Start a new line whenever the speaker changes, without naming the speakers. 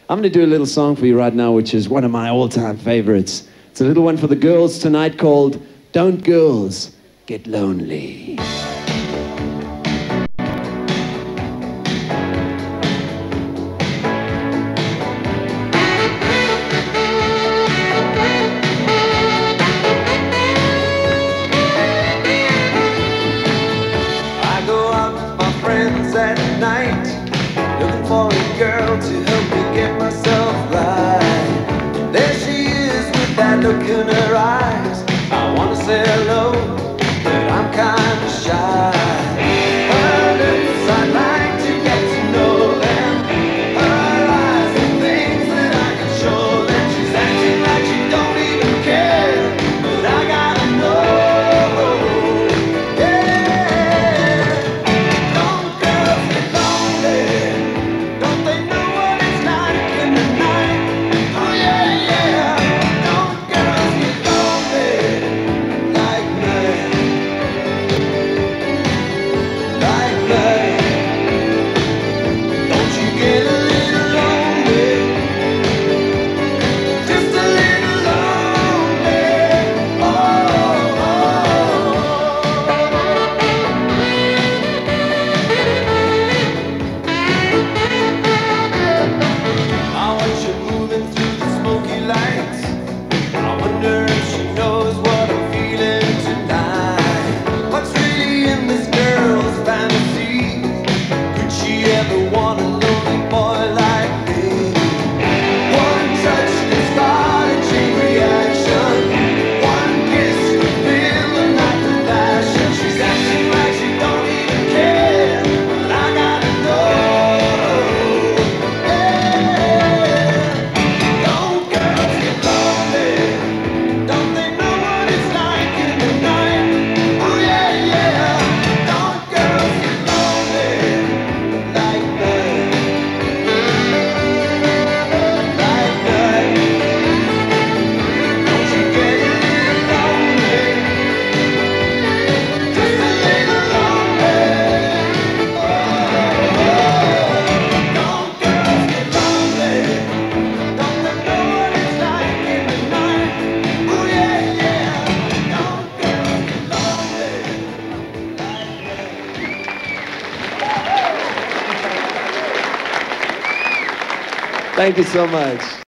I'm going to do a little song for you right now, which is one of my all-time favorites. It's a little one for the girls tonight called Don't Girls Get Lonely.
At night, looking for a girl to help me get myself right. There she is with that look in her eyes. I wanna say hello, but I'm kinda shy. Her lips, I'd like to get to know them. Her eyes, the things that I can show them. She's acting like she don't even care, but I gotta know.
Thank you so much.